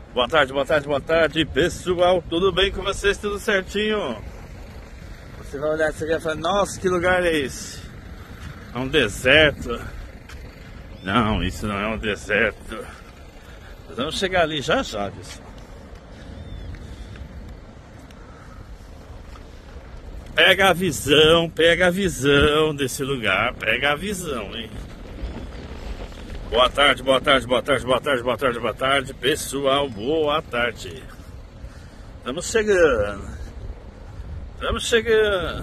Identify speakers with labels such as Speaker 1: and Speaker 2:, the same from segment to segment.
Speaker 1: Boa tarde, boa tarde, boa tarde, pessoal. Tudo bem com vocês? Tudo certinho? Você vai olhar isso aqui e falar, nossa, que lugar é esse? É um deserto. Não, isso não é um deserto. Nós vamos chegar ali já já, pessoal. Pega a visão desse lugar. Pega a visão, hein? Boa tarde, boa tarde, boa tarde, boa tarde, boa tarde, boa tarde, pessoal, boa tarde. Estamos chegando. Estamos chegando.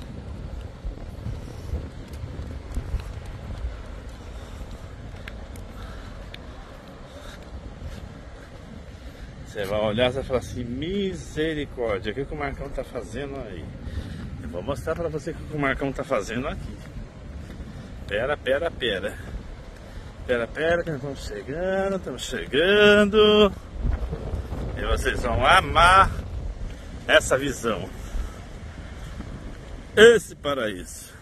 Speaker 1: Você vai olhar e vai falar assim, misericórdia, o que o Marcão tá fazendo aí? Eu vou mostrar pra você o que o Marcão tá fazendo aqui. Pera, que nós estamos chegando. E vocês vão amar essa visão. Esse paraíso.